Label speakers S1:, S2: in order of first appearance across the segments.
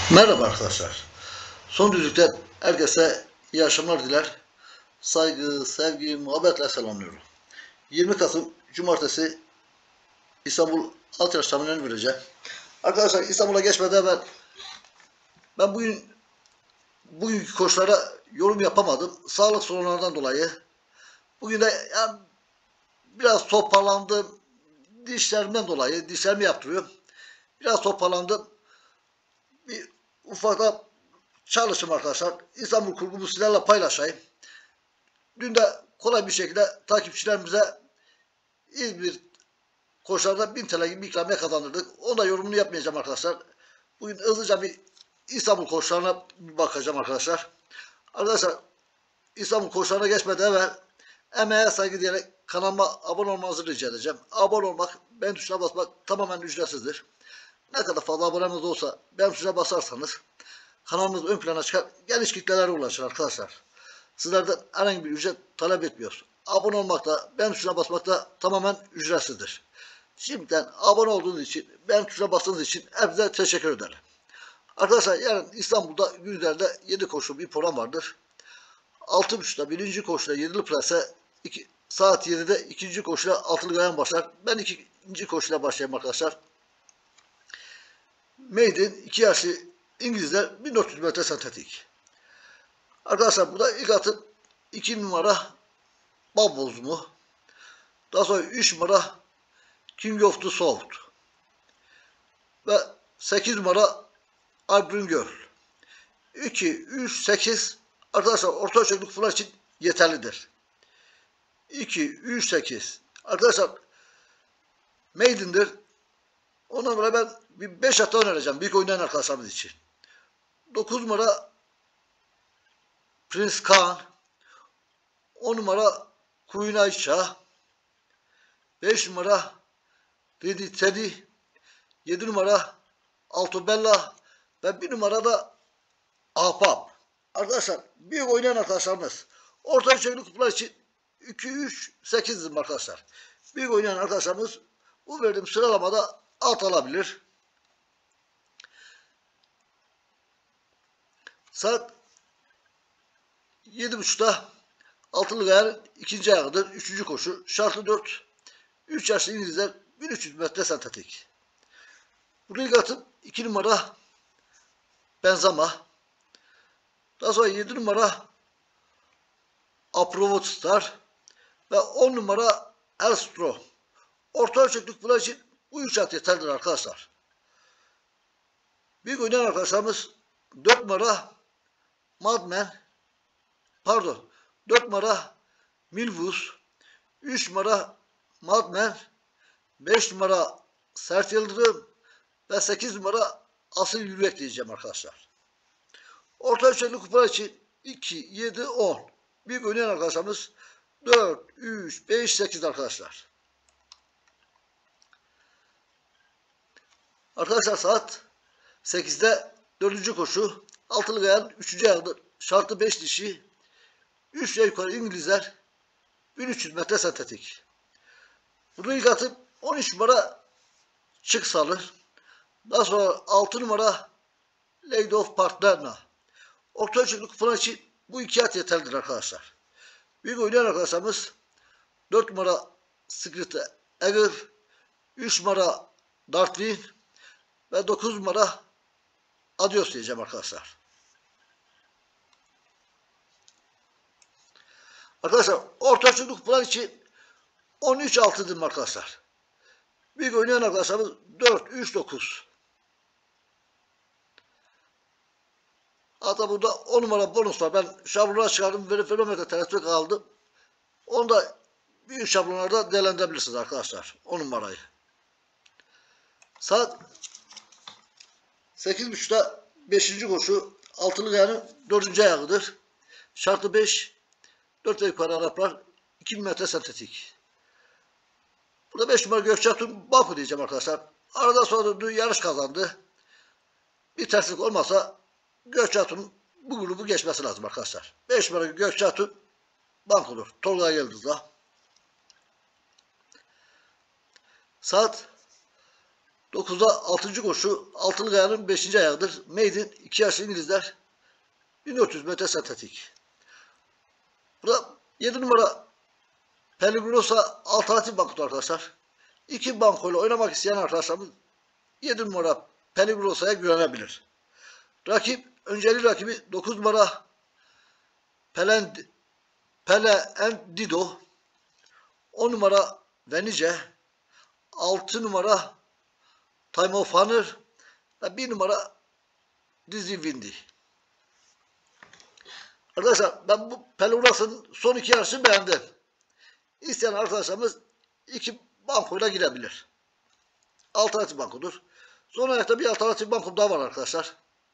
S1: Merhaba arkadaşlar. Son düzlükten herkese iyi akşamlar diler. Saygı, sevgi, muhabbetle selamlıyorum. 20 Kasım Cumartesi İstanbul Alt Yarış tahminlerini vereceğim. Arkadaşlar İstanbul'a geçmeden evvel ben bugünkü koşulara yorum yapamadım. Sağlık sorunlarından dolayı. Bugün de yani biraz toparlandım. Dişlerimden dolayı. Dişlerimi yaptırıyorum. Biraz toparlandım. Bir ufakta çalışım arkadaşlar. İstanbul kurgumu sizlerle paylaşayım. Dün de kolay bir şekilde takipçilerimize İzmir koşularda 1000 TL gibi bir ikramiye kazandırdık. Onu da yorumunu yapmayacağım arkadaşlar. Bugün hızlıca bir İstanbul koşularına bir bakacağım arkadaşlar. Arkadaşlar İstanbul koşularına geçmeden evvel emeğe saygı diyerek kanalıma abone olmanızı rica edeceğim. Abone olmak, beğen tuşuna basmak tamamen ücretsizdir. Ne kadar fazla abonemiz olsa beğen tuşuna basarsanız kanalımız ön plana çıkar, geniş kitlelere ulaşır arkadaşlar. Sizlerden herhangi bir ücret talep etmiyoruz. Abone olmak da, beğen tuşuna basmak da tamamen ücretsizdir. Şimdiden abone olduğunuz için, beğen tuşuna bastığınız için hepinize teşekkür ederim. Arkadaşlar yarın İstanbul'da günlerde 7 koşu bir program vardır. 6.30'da birinci koşuda 7'li plase, saat 7'de ikinci koşuda altılı gayan başlar. Ben ikinci koşuyla başlayayım arkadaşlar. Maiden 2 yaşlı İngilizler 1400 metre sentetik. Arkadaşlar burada ilk atım 2 numara Bubbles mu? Daha sonra 3 numara King of the South. Ve 8 numara Albrin Girl. 2, 3, 8 arkadaşlar orta ölçekli fılar için yeterlidir. 2, 3, 8 arkadaşlar Maiden'dir. Ondan sonra ben bir 5 hata önereceğim büyük oynayan arkadaşlarımız için. 9 numara Prince Khan, 10 numara Queen Aisha, 5 numara Lady Teddy, 7 numara Altobella ve 1 numara da Ahbap. Arkadaşlar büyük oynayan arkadaşlarımız orta ölçekli kutular için 2, 3, 8'dir arkadaşlar. Büyük oynayan arkadaşlarımız bu verdiğim sıralamada alt alabilir. Saat 7.30'da altılı gayanın ikinci ayağıdır. Üçüncü koşu. Şartlı 4. 3 yaşlı İngilizler 1300 metre sentetik. Burada ilk atım 2 numara Benzema. Daha sonra 7 numara Approved Star ve 10 numara Elstro. Orta ölçekli kutular için bu 3 at yeterlidir arkadaşlar. Büyük oynayan arkadaşlarımız 4 numara Madman, pardon 4 numara Milvus, 3 numara Madman, 5 numara Sert Yıldırım ve 8 numara Asıl Yürek diyeceğim arkadaşlar. Orta ölçekli kupalar için 2, 7, 10. Büyük oynayan arkadaşlarımız 4, 3, 5, 8 arkadaşlar. Arkadaşlar saat 8'de 4. koşu. Altılı gayanın 3. ayağıdır. Şartı 5 dişi. 3 yukarı İngilizler 1300 metre sentetik. Burada ilk atım 13 numara Çık Salır. Daha sonra 6 numara Lady of Partnerna. Orta ölçekli kupalar için bu 2 at yeterlidir arkadaşlar. Büyük oynayan arkadaşlarımız 4 numara Secret Eager, 3 numara Dartwin ve 9 numara Adios diyeceğim arkadaşlar. Arkadaşlar orta ölçekli kupalar için 13-6'dır arkadaşlar. Büyük oynayan arkadaşlarımız 4, 3, 9. Hatta burada 10 numara bonus var. Ben şablona çıkardım. Verifilometre tereddüt aldım. Onu da büyük şablonlarda değerlendirebilirsiniz arkadaşlar. 10 numarayı. Saat 8.30'da 5. koşu. Altılı gayanın 4. ayağıdır. Şartı 5. 4 ve yukarı Araplar 2000 metre sentetik. Burada 5 numara Gökçeatun Baku diyeceğim arkadaşlar. Arada sonra da yarış kazandı. Bir terslik olmasa Gökçeatun'un bu grubu geçmesi lazım arkadaşlar. 5 numara Gökçeatun bank olur. Tolga Yıldız'la. Saat 9'da 6. koşu altılı kayanın 5. ayağıdır. Maiden 2 yaşlı İngilizler 1400 metre sentetik. Burada 7 numara Pellegrinosa alternatif bankodur arkadaşlar. 2 bankoyla oynamak isteyen arkadaşlarımız 7 numara Pellegrinosa'ya güvenebilir. Önceli rakibi 9 numara Pelendido, 10 numara Venice, 6 numara Time of Honor ve 1 numara Dizzy Windy. Arkadaşlar ben bu Pellegrinosa'nın son 2 yarışını beğendim. İsteyen arkadaşlarımız 2 bankoyla girebilir. Alternatif bankodur. Son ayakta bir alternatif bankom daha var arkadaşlar.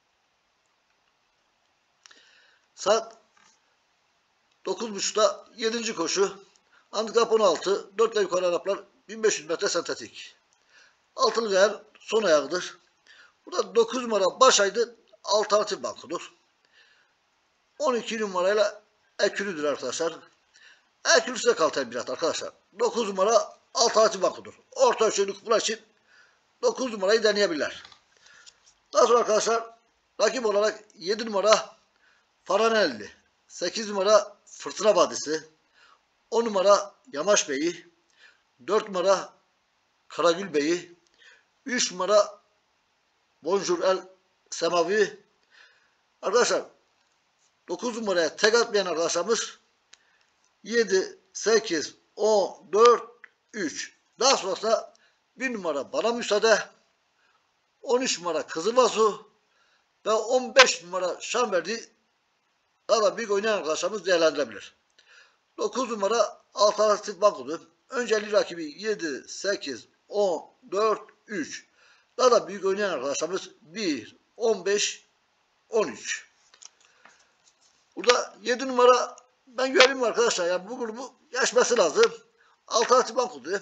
S1: Saat 9.30'da 7. koşu. Handikap 16. 4 ile yukarı Araplar 1500 metre sentetik. Altılı kayanın son ayağıdır. Burada 9 numara Başay'dı. Alternatif bankodur. 12 numarayla Ekülü'dür arkadaşlar. Ekülü size kalten bir at arkadaşlar. 9 numara alternatif bankodur. Orta ölçülü kupa için 9 numarayı deneyebilirler. Daha sonra arkadaşlar rakip olarak 7 numara Faranelli, 8 numara Fırtına Vadisi, 10 numara Yamaç Bey'i, 4 numara Karagül Bey'i, 3 numara Bonjour El Semavi. Arkadaşlar 9 numaraya tek atmayan arkadaşlarımız 7, 8, 10, 4, 3. Daha sonrasında 1 numara Bana Müsaade, 13 numara Kızılvazu ve 15 numara Şamverdi daha da büyük oynayan arkadaşlarımız değerlendirebilir. 9 numara alternatif bankodur. Önceli rakibi 7, 8, 10, 4, 3. Daha da büyük oynayan arkadaşlarımız 1, 15, 13. Burada 7 numara ben göreyim arkadaşlar. Yani bu grubu geçmesi lazım. Alternatif bankodur.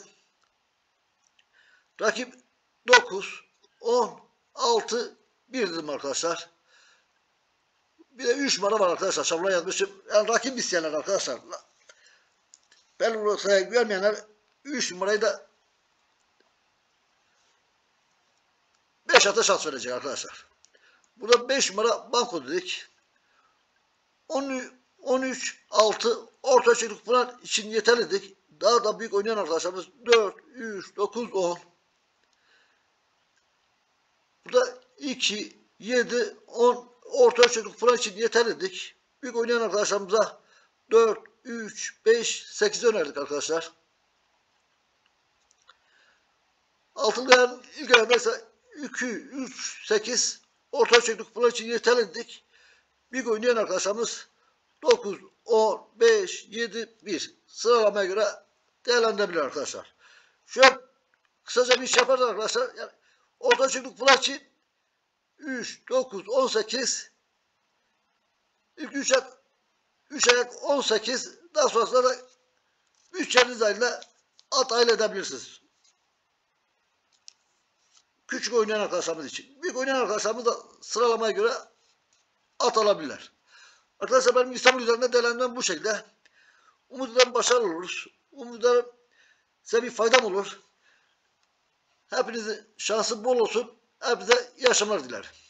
S1: Rakip 9, 10, 6, 1 dedim arkadaşlar. Bir de 3 numara var arkadaşlar. Şablona yazmışım. Yani rakip isteyenler arkadaşlar. Pellegrinosa'ya güvenmeyenler 3 numarayı da 5 ata şans verecek arkadaşlar. Burada 5 numara banko dedik. 13, 6 orta çelik falan için yeterlidik. Daha da büyük oynayan arkadaşlarımız 4, 3, 9, 10. Burada 2, 7, 10 orta ölçeklik falan için yeterlidik. Büyük oynayan arkadaşlarımıza 4, 3, 5, 8 önerdik arkadaşlar. Altılı kayanın ilk ayağında ise 2, 3, 8 orta ölçeklik falan için yeterlidik. Büyük oynayan arkadaşlarımız 9, 10, 5, 7, 1 sıralamaya göre değerlendirebilir arkadaşlar. Şu an kısaca bir iş yaparız arkadaşlar. Yani orta ölçeklik falan için 3, 9, 18 ilk 3 ayak 18 daha sonrasında da 3 yeriniz ayıyla at aile edebilirsiniz. Küçük oynayan arkadaşlarımız için. Büyük oynayan arkadaşlarımız da sıralamaya göre at alabilirler. Arkadaşlar benim İstanbul üzerinde değerlendirmem bu şekilde. Umut ederim başarılı oluruz. Umut ederim size bir faydam olur. Hepinizin şansı bol olsun. Hepinize iyi akşamlar dilerim.